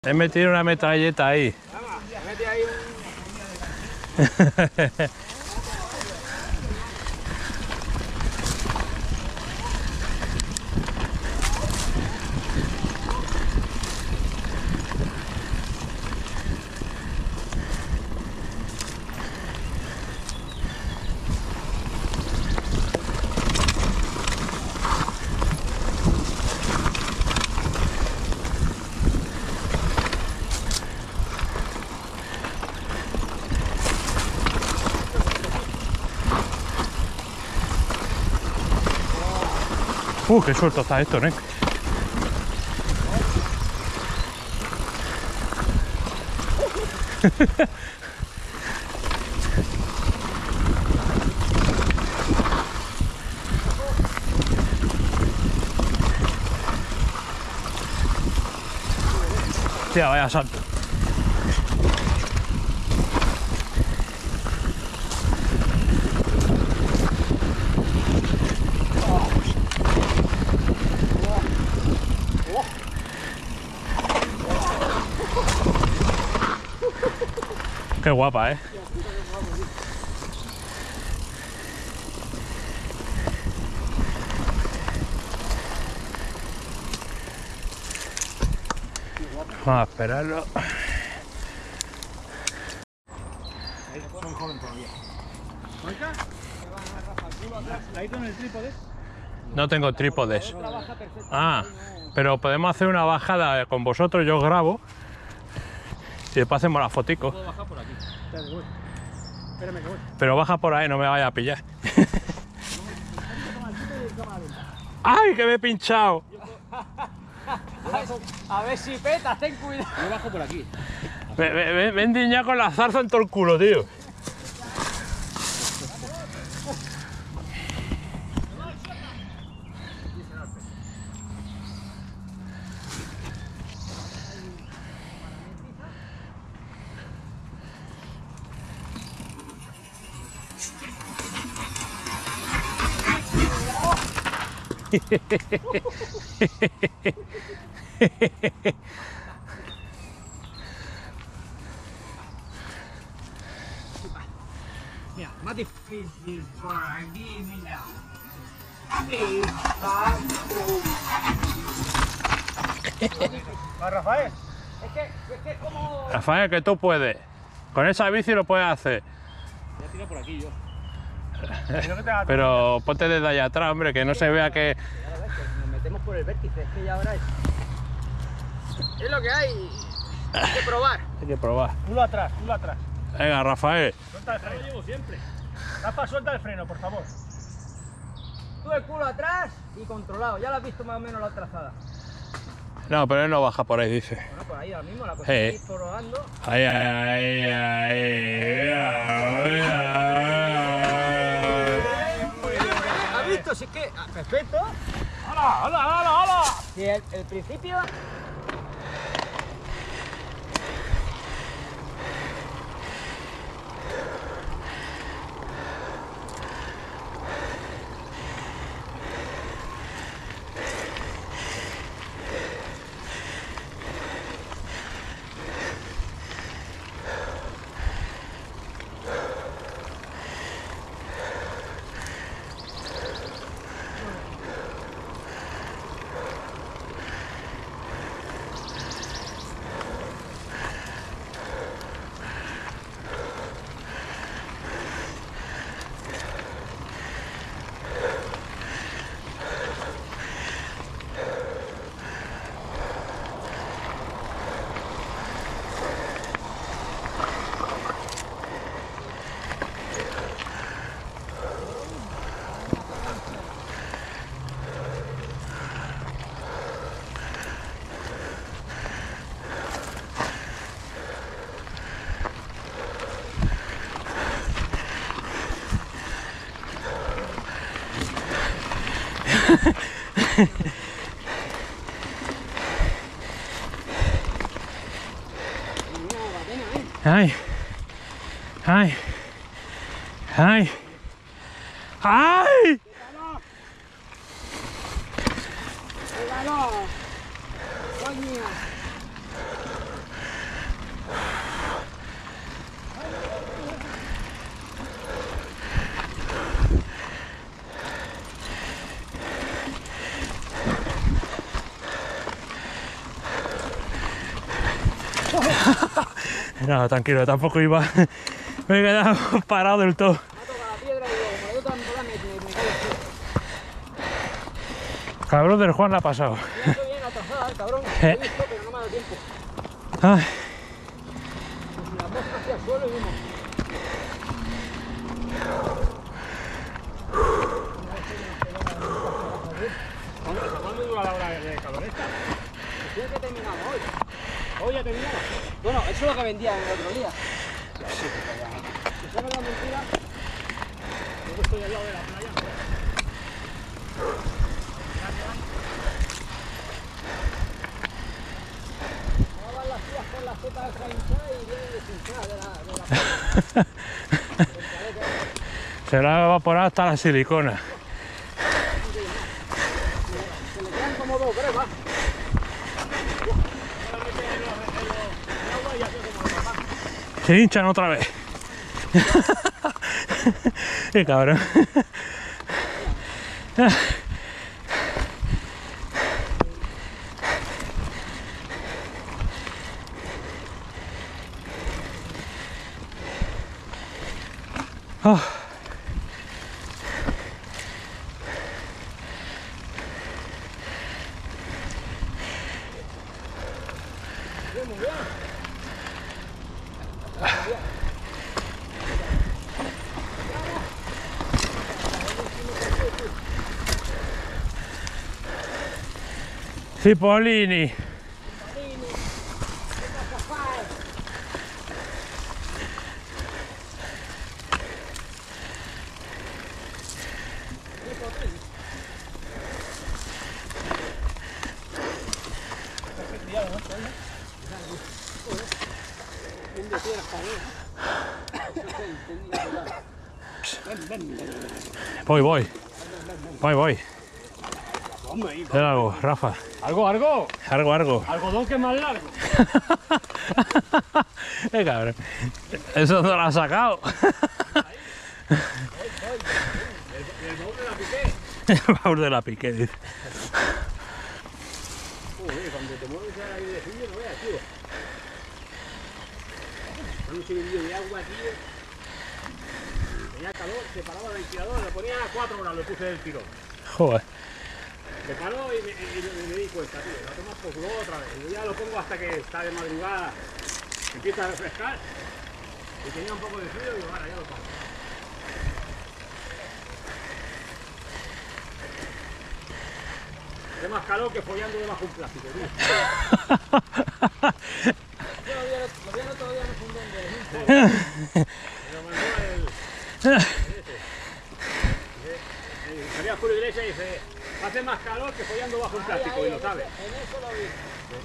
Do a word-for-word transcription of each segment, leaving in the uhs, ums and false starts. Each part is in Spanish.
He metido una metralleta ahí. Vamos, he metido ahí un... Uh, qué suelto está esto, ¿eh? Tía, vaya salto. Qué guapa, ¿eh? Vamos a esperarlo. Son joven todavía. ¿Marca? ¿Ahí con el trípode? No tengo trípodes. Ah, pero podemos hacer una bajada con vosotros, yo os grabo. Y después hacemos la fotico. Puedo bajar por aquí. Espérame que voy. Pero baja por ahí, no me vaya a pillar. ¡Ay, que me he pinchado! A ver si petas, ten cuidado. Yo bajo por aquí. Me, me, me, me he endiñado con la zarza en todo el culo, tío. Mira, más difícil por aquí, mira. ¿Va, Rafael? Es que, es que como... Rafael, que tú puedes. Con esa bici lo puedes hacer. Ya tiro por aquí yo. Pero ponte desde allá atrás, hombre, que no se vea que... Ya ves, que nos metemos por el vértice, es que ya verás. Es lo que hay. Hay que probar. Hay que probar. Culo atrás, culo atrás. Venga, Rafael. Suelta el freno. Lo llevo siempre. Rafa, suelta el freno, por favor. Tú el culo atrás y controlado. Ya lo has visto más o menos la trazada. No, pero él no baja por ahí, dice. Bueno, por ahí ahora mismo la cosa Sí. es ir probando. Ahí, ahí, ahí, ahí, ahí, ¿Has visto? Si es que... ah, perfecto. ¡Hala, hala, hala, hala! Si el, el principio... ay, ay, ay, ay. ¡Pégalo! ¡Coño! No, tranquilo, tampoco iba. Me he quedado parado del todo. Me ha tocado la piedra y digo, como le doy tanto la me, me, me cae así. Cabrón del Juan la ha pasado. Ya estoy bien atrasada, el cabrón. Lo he visto, pero no me ha dado tiempo. Ay. Pues la mosca hacia el suelo y vimos. ¿Cuándo dura la hora de calor esta? Tiene que terminar hoy. Hoy ya terminamos. Bueno, eso es lo que vendían el otro día. Si sabes la mentira, Yo estoy al lado de la playa. daban las tías con la seta esa hinchada y vienen deshinchadas de la, de la Se la ha evaporado hasta la silicona. Se le quedan como dos gremas. Se hinchan otra vez. Qué cabrón. Oh. Cipollini. Voy, voy. Voy, voy. Haz algo, Rafa. ¿Algo, algo? Algo, algo. Algodón que es más largo. Qué cabrón. Eso no lo has sacado. El baúl de la piqué. El baúl de la piqué, dice. Joder, cuando te mueves ahí de frío, no veas, tío. Cuando se vendió de agua, tío. Tenía calor, se paraba el ventilador, le ponía a cuatro horas, lo puse del tirón. Joder. Se paró y me, y me- me di cuenta, tío. La tomas por culo otra vez. Yo ya lo pongo hasta que está de madrugada, empieza a refrescar. Y tenía un poco de frío y digo, ahora ya lo pongo. Hace más calor que follando debajo de un plástico, tío. Yo lo vi el lo vi el otro día, no sé dónde. Me lo mandó el... ese. El María Julio Iglesia y dice, hace más calor que follando bajo un plástico, y lo sabe. En eso lo vi.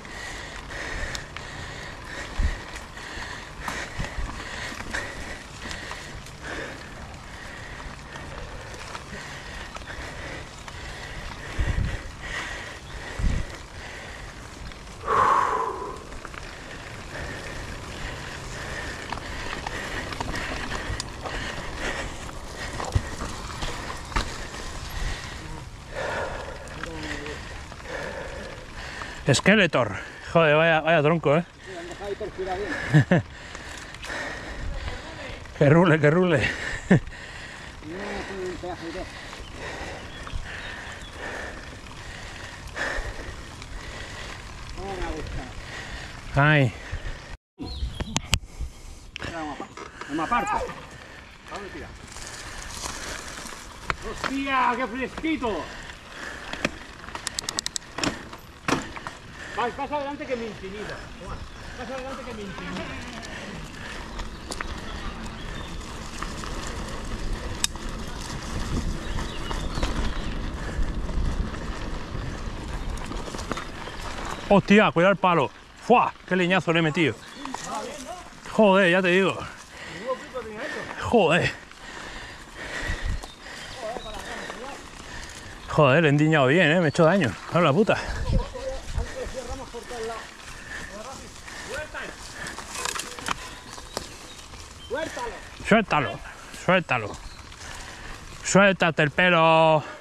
Skeletor. Joder, vaya, vaya tronco, eh. Sí, han dejado ahí perspirar bien. Que rule, que rule. Y no tiene un pedazo y todo. No me gusta. Ay. No me aparto. ¿A dónde tira? ¡Hostia, qué fresquito! Vas, pasa adelante que me intimida. Toma, pasa adelante que me intimida. Hostia, cuidado el palo. ¡Fua! ¡Qué leñazo le he metido! Joder, ya te digo. Joder. Joder, le he endiñado bien, eh. Me he hecho daño. A la puta. Suéltalo, suéltalo. Suéltate el pelo. Allá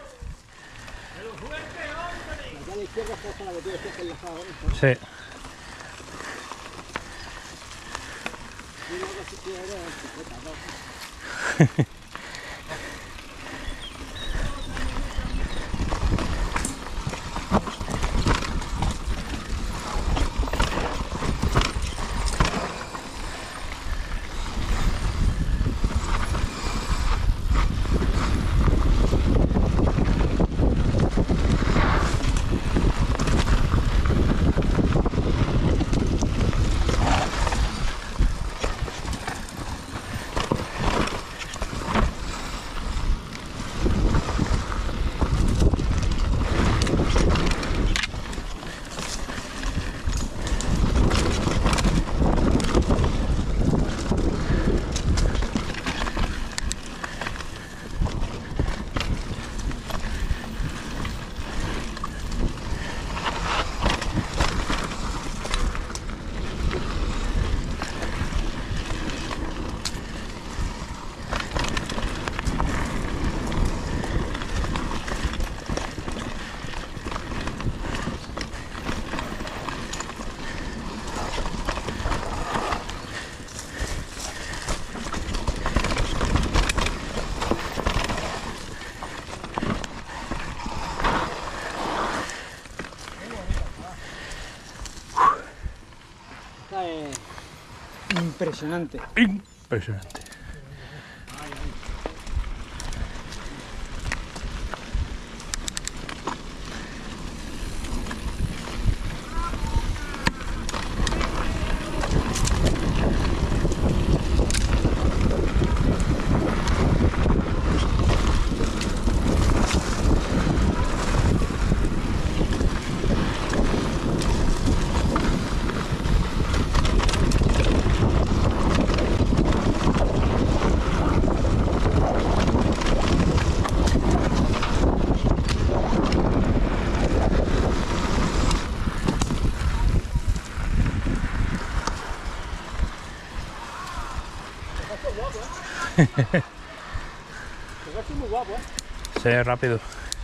a la izquierda está la que tú decías que enlazaba con esto. Sí. Impresionante. Impresionante. Muy guapo, ¿eh? Sí, rápido.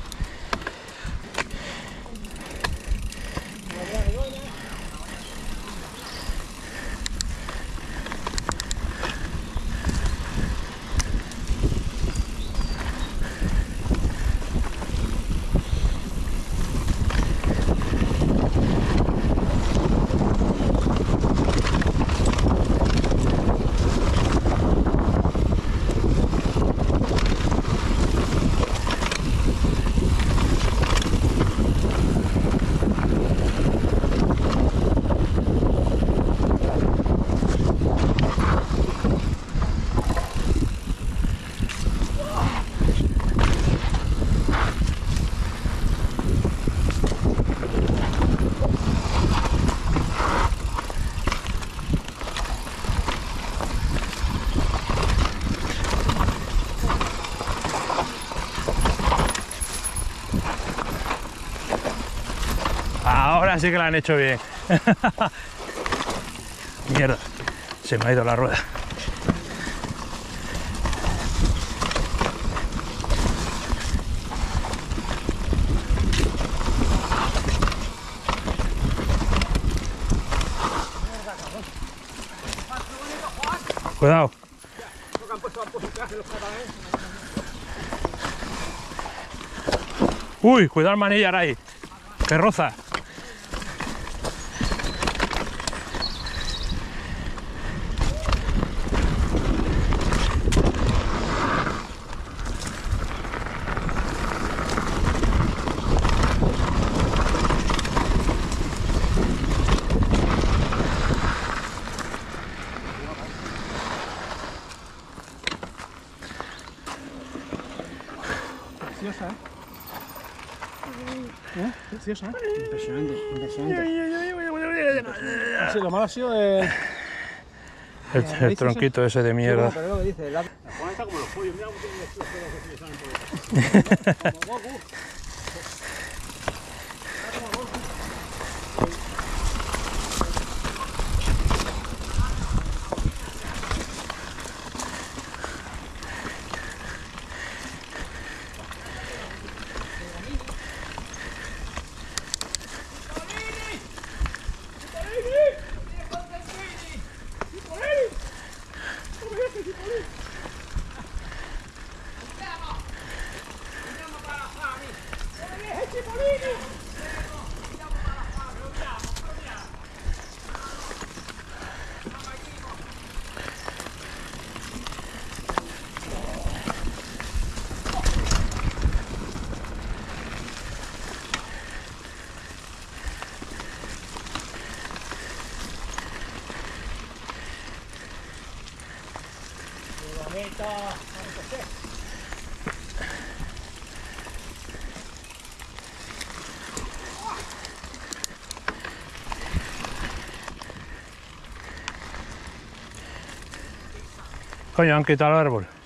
Ahora sí que la han hecho bien. Mierda, se me ha ido la rueda. Cuidado. Uy, cuidado el manillar ahí, que roza. Preciosa, ¿eh? ¿Eh? Preciosa, ¿eh? Impresionante, impresionante. Sí, lo malo ha sido de... El, el tronquito ese de mierda. Pero lo que dice, la... La Juan está como los pollos, mira cómo tiene los pelos que le salen por el... Como Goku. bonita, bonito ser. Coño, han quitado el árbol.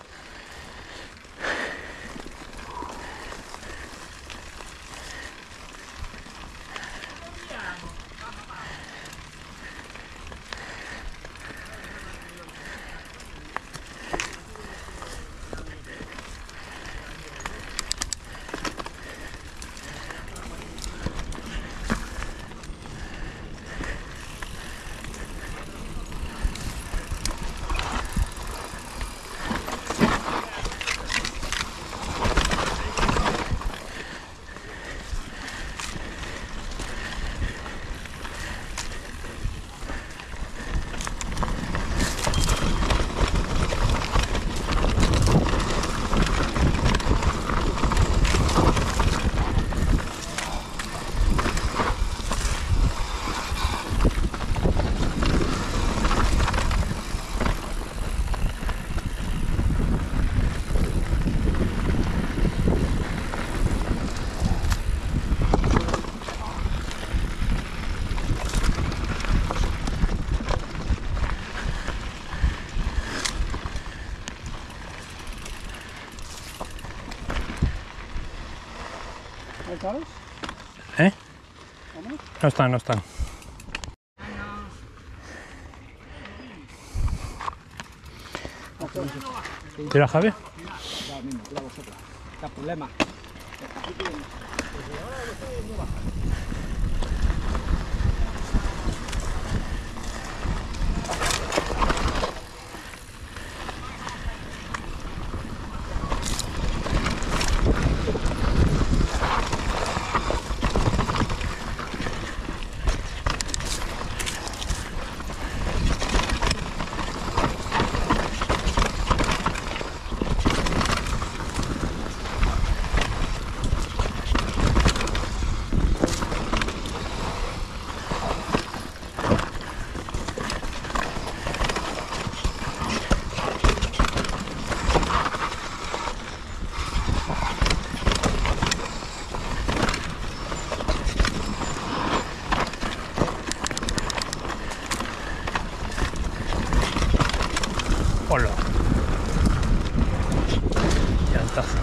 ¿Sabes? ¿Eh? ¿Vámonos? No están, no están. ¿Tira, Javi? Ya mismo, tira vosotros. No hay problema. Hola. Llantazo.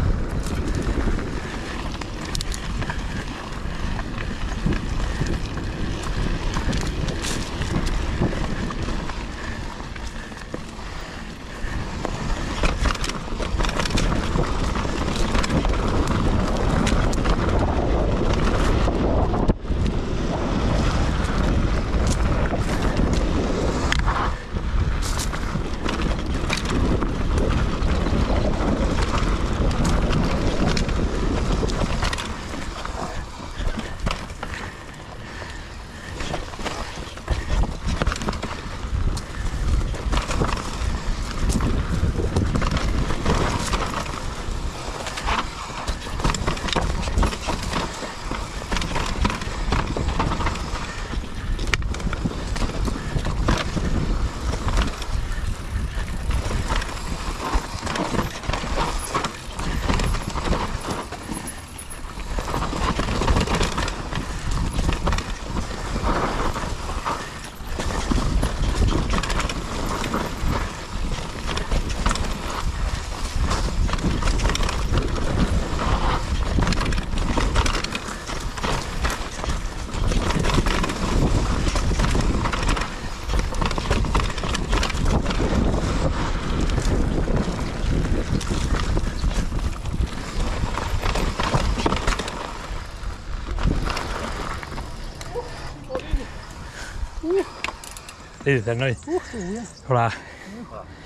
¿Qué dices, Noy? Uf, qué bien. Hola. Hola.